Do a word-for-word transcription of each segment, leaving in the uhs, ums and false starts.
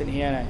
Listen here and I.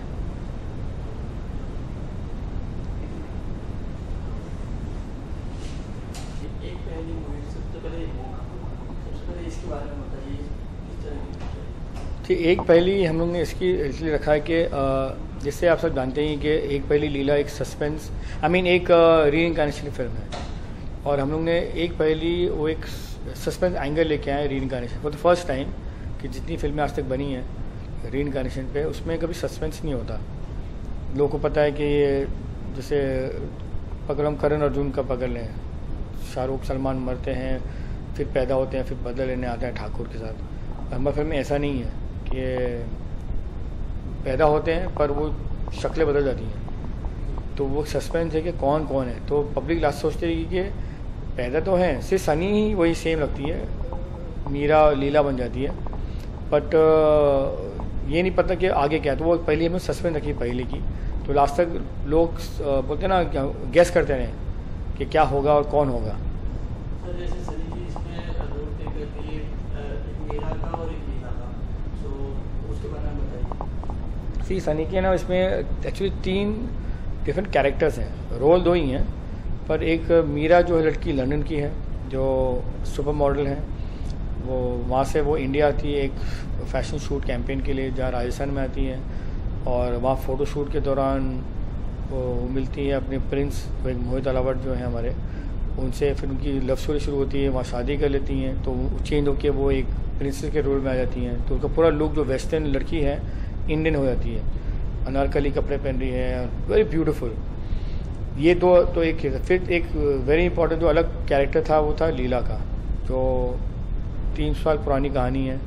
एक पहली movie सबसे पहले सबसे पहले इसके बारे में बताइए किस तरह की। ठीक, एक पहली हम लोग ने इसकी इसलिए रखा है कि जिससे आप सब जानते हैं कि एक पहली लीला एक सस्पेंस आई मीन एक री इनकार्नेशन फिल्म है, और हम लोग ने एक पहली वो एक सस्पेंस एंगल लेके आए reincarnation for the first time कि जितनी फिल्में आज तक बनी हैं री इनकार्नेशन पे उसमें कभी सस्पेंस नहीं होता। लोगों को पता है कि ये जैसे पकड़म करण अर्जुन का पकड़ लें, शाहरुख सलमान मरते हैं फिर पैदा होते हैं फिर बदला लेने आते हैं ठाकुर के साथ। हमारी फिल्म में ऐसा नहीं है कि पैदा होते हैं पर वो शक्लें बदल जाती हैं, तो वो सस्पेंस है कि कौन कौन है। तो पब्लिक लास्ट सोचते रही कि पैदा तो हैं, सिर्फ सनी ही वही सेम लगती है, मीरा लीला बन जाती है, बट ये नहीं पता कि आगे क्या है। तो वो पहले हमें सस्पेंस रखी पहले की, तो लास्ट तक लोग बोलते हैं ना गैस करते रहे कि क्या होगा और कौन होगा। सर जैसे सनी जी इसमें रोल प्ले करती है एक मीरा का और एक लीला का, सो उसके बारे में बताइए। सी सनी के ना इसमें एक्चुअली तीन डिफरेंट कैरेक्टर्स हैं, रोल दो ही हैं, पर एक मीरा जो है लड़की लंदन की है जो सुपर मॉडल है, वो वहाँ से वो इंडिया आती है एक फैशन शूट कैंपेन के लिए जहाँ राजस्थान में आती है, और वहाँ फ़ोटो शूट के दौरान वो मिलती है अपने प्रिंस एक मोहित अलावट जो है हमारे, उनसे फिर उनकी लव स्टोरी शुरू होती है, वहाँ शादी कर लेती हैं, तो चेंज होकर वो एक प्रिंसेस के रोल में आ जाती हैं। तो उनका पूरा लुक जो वेस्टर्न लड़की है इंडियन हो जाती है, अनारकली कपड़े पहन रही है, वेरी ब्यूटीफुल। ये दो तो एक फिर एक वेरी इंपॉर्टेंट जो अलग कैरेक्टर था वो था लीला का, जो तीन साल पुरानी कहानी है,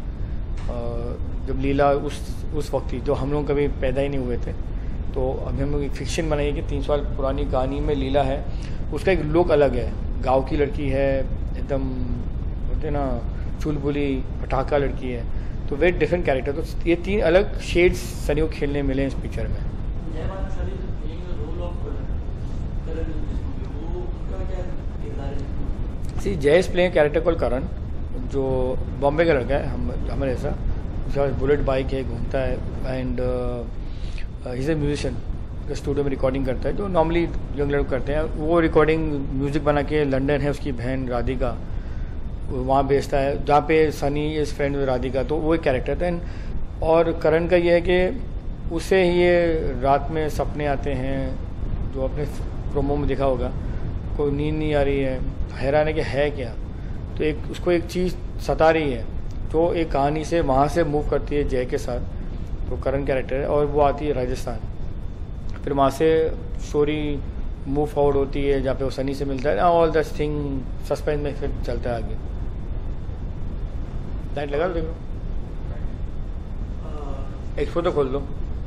जब लीला उस उस वक्त थी जो हम लोग कभी पैदा ही नहीं हुए थे। तो अभी हम लोग एक फिक्शन बनाई कि तीन साल पुरानी कहानी में लीला है, उसका एक लुक अलग है, गांव की लड़की है, एकदम बोलते ना चुलबुली पटाखा लड़की है, तो वेरी डिफरेंट कैरेक्टर। तो ये तीन अलग शेड्स सनी को खेलने मिले इस पिक्चर में। सी जय is playing character call Karan, जो बॉम्बे का लड़का है हम हमारे ऐसा, उसके पास बुलेट बाइक है, घूमता है, and he is a musician, studio में रिकॉर्डिंग करता है जो नॉर्मली यंग लड़के करते हैं। वो रिकॉर्डिंग म्यूज़िक बना के लंदन है उसकी बहन राधिका, वहाँ भेजता है जहाँ पे Sunny is friend with Radhika, तो वो एक कैरेक्टर था। और करण का ये है कि उसे ये रात में सपने आते हैं, जो अपने प्रोमो में देखा होगा, कोई नींद नहीं आ रही है, हैरान है कि है क्या, तो एक उसको एक चीज़ सता रही है, जो एक कहानी से वहाँ से मूव करती है जय के साथ, तो करण कैरेक्टर है, और वो आती है राजस्थान, फिर वहाँ से स्टोरी मूव फॉरवर्ड होती है जहाँ पे वो सनी से मिलता है, ऑल दैट थिंग सस्पेंस में फिर चलता है आगे। लाइट लगा देखो, एक्सपो तो खोल दो।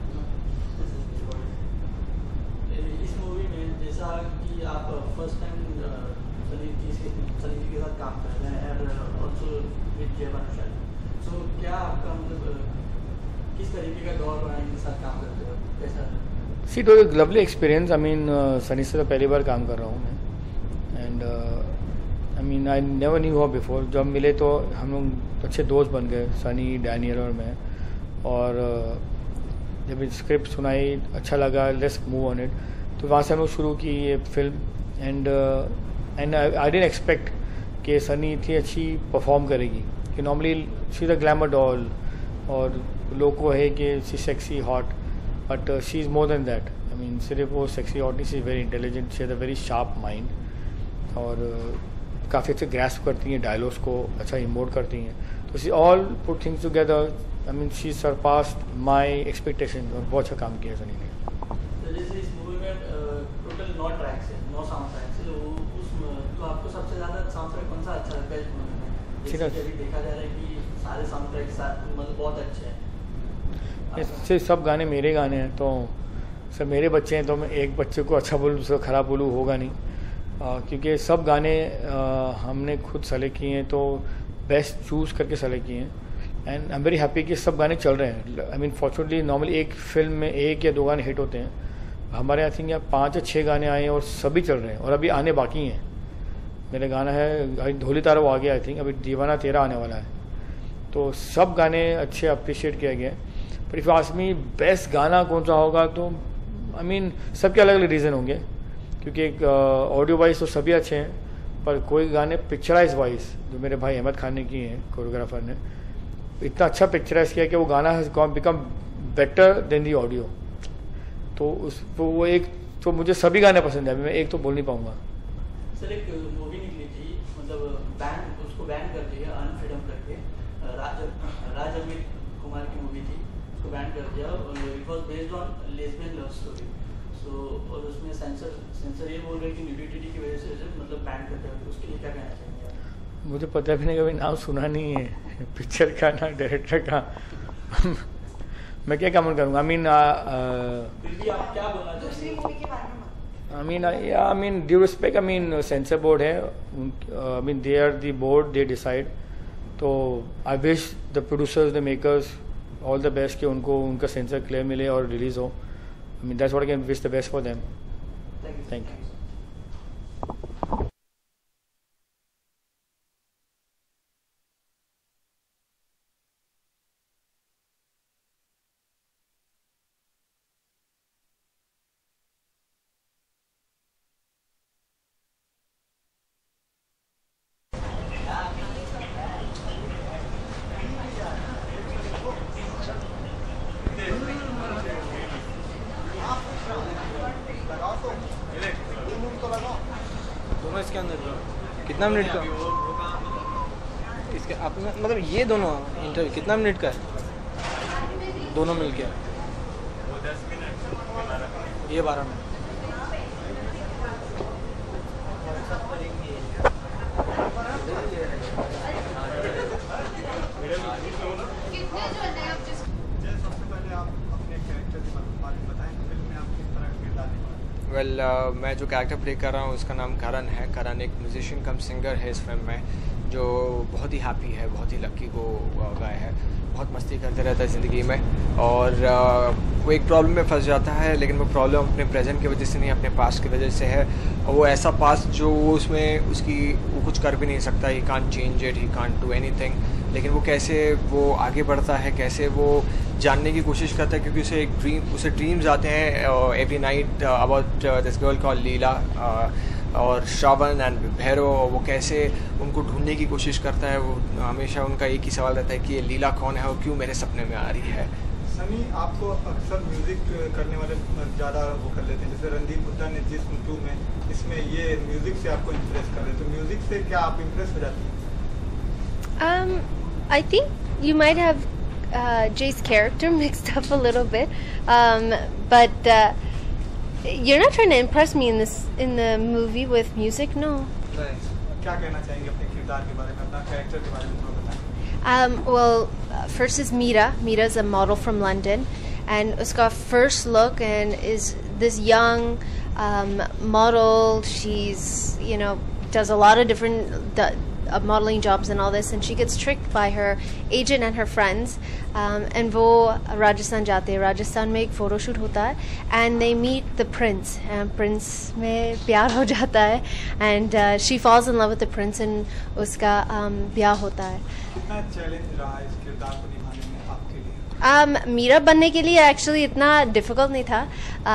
इस मूवी में जैसा कि आप फर्स्ट टाइम सनी जी से सनी जी के साथ काम कर रहे हैं और ऑल्सो विद जय भानुशाली, सो क्या आपका मतलब किस तरीके का दौर रहा है इनके साथ काम करते हो, कैसा? सी तो एक lovely experience. I mean Sunny से तो पहली बार काम कर रहा हूँ मैं, and I mean I never knew her before. जब मिले तो हम लोग अच्छे दोस्त बन गए, सनी, डैनियल और मैं, और uh, जब स्क्रिप्ट सुनाई अच्छा लगा, लेट्स मूव ऑन इट, तो वहाँ से हम लोग शुरू की ये फिल्म। And and I didn't expect कि सनी इतनी अच्छी परफॉर्म करेगी, कि normally she is a glamour doll और लोगों को है कि she sexy hot, but she is more than that. I mean सिर्फ वो सेक्सी हॉट नहीं, she is very intelligent, she has a very sharp mind, और uh, काफ़ी अच्छे ग्रैस्प करती हैं डायलॉग्स को, अच्छा इमोट करती हैं, तो she all put things together. I mean she surpassed my expectation, और बहुत अच्छा काम किया सनी ने। तो जैसे इस मूवी में टोटल नौ ट्रैक्स हैं, नौ साउंड ट्रैक्स हैं, तो उस तो आपको सबसे ज़्यादा साउंड ट्रैक कौन सा अच्छा लगता है इस मूवी में? जैसे कि अभी देखा जा रहा है कि सारे साउंड ट्रैक मतलब बहुत अच्छे हैं। इससे सब गाने मेरे गाने हैं, तो सर मेरे बच्चे हैं, तो मैं एक बच्चे को अच्छा बोलूँ दूसरा ख़राब बोलूँ होगा नहीं, आ, क्योंकि सब गाने आ, हमने खुद सेलेक्ट किए हैं, तो बेस्ट चूज़ करके सेलेक्ट किए हैं। And I am very happy कि सब गाने चल रहे हैं। आई मीन फॉर्चुनेटली नॉर्मली एक फिल्म में एक या दो गाने हिट होते हैं, हमारे आई थिंक यहाँ पाँच या छः गाने आए हैं और सभी चल रहे हैं, और अभी आने बाकी हैं। मेरा गाना है ढोली तारा, वो आ गया आई थिंक, अभी दीवाना तेरा आने वाला है, तो सब गाने अच्छे अप्रिशिएट किया गया है। पर इफ़ आस्क मी बेस्ट गाना कौन सा होगा तो आई मीन सबके अलग अलग रीज़न होंगे, क्योंकि एक ऑडियो वाइज तो सभी अच्छे हैं, पर कोई गाने पिक्चराइज वाइज जो मेरे भाई अहमद खान ने किए हैं, कोरियोग्राफर ने इतना अच्छा पिक्चराइज किया कि वो गाना has become better than the audio. तो उस वो एक तो मुझे सभी गाने पसंद है, अभी मैं एक तो बोल नहीं पाऊँगा। सर एक मूवी निकली थी, मतलब बैन उसको बैन कर दिया अनफ्रीडम करके, राज राज अमित कुमार की मूवी थी, उसको बैन कर दिया। It was based on lesbian love story. So और उसमें सेंसर सेंसर ये बोल रहे कि न्यूडिटी की वजह से मतलब बैन कर दिया, तो उसके लिए क्या कहना चाहेंगे आप? मुझे पता भी नहीं, कभी नाम सुना नहीं है पिक्चर का ना डायरेक्टर का मैं क्या कमेंट करूँगा? आई मीन फिर भी आप क्या बोलना चाहेंगे? I mean, I, yeah, I mean, due respect, I mean, censor board है, uh, I mean, they are the board, they decide. तो I wish the producers, the makers, all the best कि उनको उनका सेंसर क्लियर मिले और release हो। I mean, that's what I can wish the best for them. Thank you. Thank you. दोनों इसके अंदर कितना मिनट का इसके आप मतलब ये दोनों इंटरव्यू कितना मिनट का है दोनों मिलके? ये बारह मिनट। वेल well, uh, मैं जो कैरेक्टर प्ले कर रहा हूँ उसका नाम करण है। करण एक म्यूजिशियन कम सिंगर है इस फिल्म में, जो बहुत ही हैप्पी है, बहुत ही लकी को गाय है, बहुत मस्ती करते रहता है ज़िंदगी में, और uh, वो एक प्रॉब्लम में फंस जाता है, लेकिन वो प्रॉब्लम अपने प्रेजेंट की वजह से नहीं, अपने पास्ट की वजह से है। और वो ऐसा पास्ट जो उसमें उसकी वो कुछ कर भी नहीं सकता, he can't change it, he can't do anything, लेकिन वो कैसे वो आगे बढ़ता है, कैसे वो जानने की कोशिश करता है, क्योंकि उसे एक ड्रीम उसे ड्रीम्स आते हैं every night about this girl called Leela और श्रावण एंड भैरव। वो कैसे उनको ढूंढने की कोशिश करता है। वो हमेशा उनका एक ही सवाल रहता है कि ये लीला कौन है और क्यों मेरे सपने में आ रही है। सनी, आपको अक्सर म्यूज़िक करने वाले ज़्यादा वो कर लेते हैं, जैसे रणदीप हुड्डा ने जिस टू में इसमें ये म्यूज़िक से आपको इम्प्रेस कर रहे हैं, तो म्यूज़िक से क्या आप इम्प्रेस हो जाती हैं? Um, I think you might have uh, Jay's character mixed up a little bit, um, but uh, you're not trying to impress me in this in the movie with music, no. क्या कहना चाहेंगे अपने किरदार के बारे में, अपना character के बारे में थोड़ा बताएं? Um, well, uh, first is Meera. Meera's a model from London, and uska first look and is this young um, model. She's you know does a lot of different. D- Uh, modeling jobs and all this, and she gets tricked by her agent and her friends, um, and वो राजस्थान जाते हैं। राजस्थान में एक photoshoot होता है, and they meet the prince, and prince में प्यार हो जाता है, and uh, she falls in love with the prince, and उसका um, ब्याह होता है। कितना चैलेंज रहा इस किरदार को निभाने में आपके लिए? Um, मीरा बनने के लिए एक्चुअली इतना डिफ़िकल्ट नहीं था।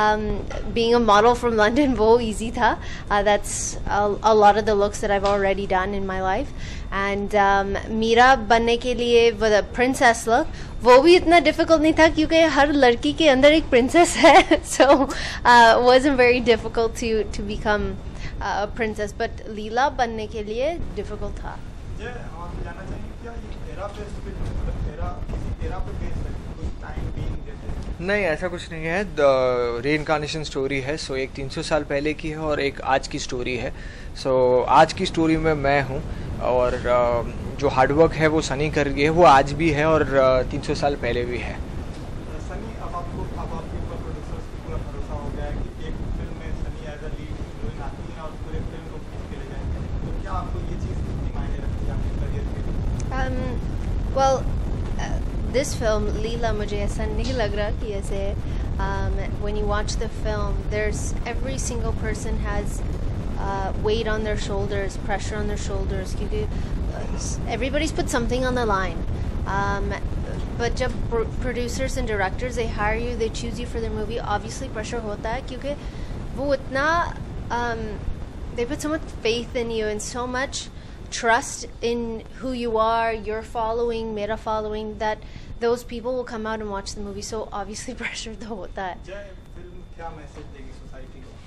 Being a model from London वो इजी था। That's a lot of the looks that I have already done in my life, and Meera बनने के लिए वो द प्रिंसेस लुक वो भी इतना डिफ़िकल्ट नहीं था, क्योंकि हर लड़की के अंदर एक प्रिंसेस है। So wasn't very difficult to to become a princess, but Leela बनने के लिए डिफ़िकल्ट था। ये आप जानना चाहेंगे क्या ये एरा पे मतलब एरा किसी एरा पे बेस्ड है, कुछ टाइम बीइंग जैसे? नहीं, ऐसा कुछ नहीं है। द रीइनकार्नेशन स्टोरी है। सो so, एक तीन सौ साल पहले की है और एक आज की स्टोरी है। सो so, आज की स्टोरी में मैं हूँ, और uh, जो हार्डवर्क है वो सनी कर रही है, वो आज भी है और तीन सौ साल पहले भी है। सनी, अब आपको अब आपके ऊपर प्रोड्यूसर्स को पूरा भरोसा हो गया है कि एक फिल्म में Sunny as a lead heroine आती है और पूरे फिल्म को खींच के ले जाएंगे, तो क्या आपको ये चीज़ कितनी मायने रखती है आपके करियर के लिए? Um, well, uh, this film, Leela, मुझे ऐसा नहीं लग रहा कि ऐसे um, when you watch the film, there's every single person has uh, weight on their shoulders, pressure on their shoulders, क्योंकि uh, everybody's put something on the line. Um, but जब producers and directors they hire you, they choose you for their movie, obviously pressure होता है क्योंकि वो इतना um, they put so much faith in you and so much trust in who you are, your following, मेरा following, that those people will come out and watch the movie. So obviously pressure तो होता है. जय film क्या message देगी society को?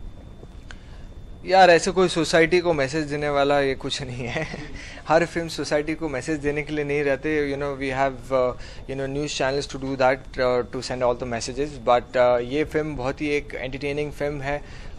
यार ऐसे कोई सोसाइटी को मैसेज देने वाला ये कुछ नहीं है. हर फिल्म सोसाइटी को मैसेज देने के लिए नहीं रहते. You know we have you know news channels to do that, to send all the messages. But ये फिल्म बहुत ही एक एंटरटेनिंग फिल्म है.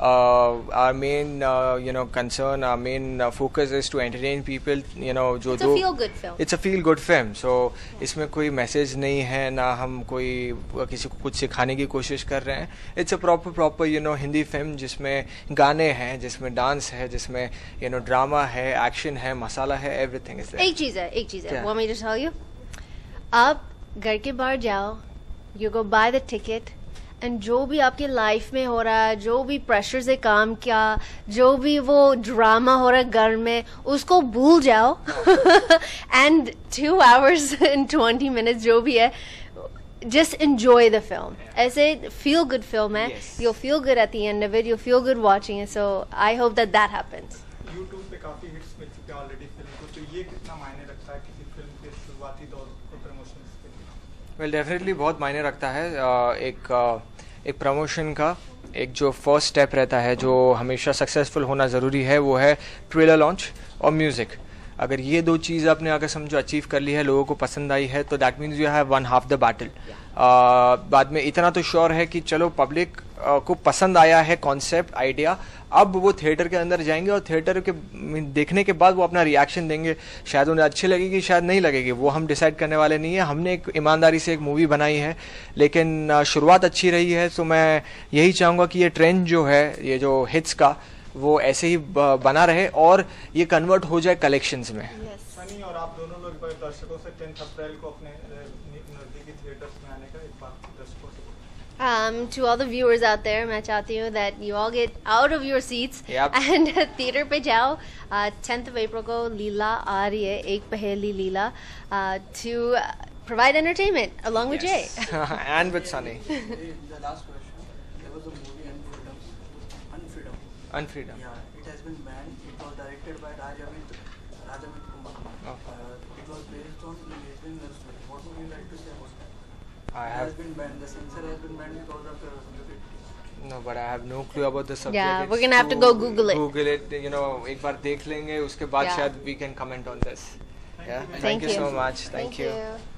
Our main you know concern, our main focus is to entertain people. You know जो It's a feel good film. It's a feel good film. So इसमें कोई message नहीं है, ना हम कोई किसी को कुछ सिखाने की कोशिश कर रहे हैं. It's a proper proper you know Hindi film जिसमें गाने हैं, जिसमें डांस है, जिसमें यू नो ड्रामा है, एक्शन है, मसाला है, एवरीथिंग इज देयर. एक चीज है, एक चीज है. क्या? Want me to tell you? आप घर के बाहर जाओ, you go buy the ticket, and जो भी आपकी लाइफ में हो रहा है, जो भी प्रेशर से काम किया, जो भी वो ड्रामा हो रहा है घर में, उसको भूल जाओ. And two hours and twenty minutes जो भी है, just enjoy the film. ऐसे feel good film है. Yes. You'll feel good at the end of it. You'll feel good watching it. So I hope that that happens. YouTube पे काफी hits मिल चुके हैं already film को, तो ये कितना मायने रखता है किसी फिल्म के शुरुआती दौर के प्रमोशंस के लिए? वेल डेफिनेटली बहुत मायने रखता है. uh, एक uh, एक प्रमोशन का एक जो फर्स्ट स्टेप रहता है, जो हमेशा सक्सेसफुल होना ज़रूरी है, वो है ट्रेलर लॉन्च और म्यूज़िक. अगर ये दो चीज़ आपने अगर समझो अचीव कर ली है, लोगों को पसंद आई है, तो that means you have won half the battle. बाद में इतना तो श्योर है कि चलो पब्लिक uh, को पसंद आया है कॉन्सेप्ट, आइडिया. अब वो थिएटर के अंदर जाएंगे और थिएटर के देखने के बाद वो अपना रिएक्शन देंगे. शायद उन्हें अच्छी लगेगी, शायद नहीं लगेगी, वो हम डिसाइड करने वाले नहीं है. हमने एक ईमानदारी से एक मूवी बनाई है, लेकिन uh, शुरुआत अच्छी रही है. तो मैं यही चाहूँगा कि ये ट्रेंड जो है, ये जो हिट्स का, वो ऐसे ही बना रहे और ये कन्वर्ट हो जाए कलेक्शंस में. सनी और आप दोनों लोग दर्शकों से टेंथ अप्रैल को अपने नजदीकी थिएटर्स में आने का एक बार दर्शकों से. Um, to all the viewers out there, मैं चाहती हूँ that you all get out of your seats Yep. and theater पे जाओ. uh, tenth of April को लीला आ रही है, एक पहेली लीला, uh, to uh, provide entertainment along with Jay. And with Sunny. The last question. There was a movie Unfreedom. Unfreedom. Unfreedom. Yeah, it has been banned. It was directed by Rajamit Rajamit Kumar. Oh. Uh, it was based on lesbian love story. What would you like to say about that? I It have has been banned. The censor has been banned because of the nudity. no, but I have no clue about the subject. Yeah, It's we're gonna have to go Google it. Google it. You know, एक बार देख लेंगे, उसके बाद Yeah. शायद we can comment on this. Yeah. Thank Thank you you. so much. Thank you. you.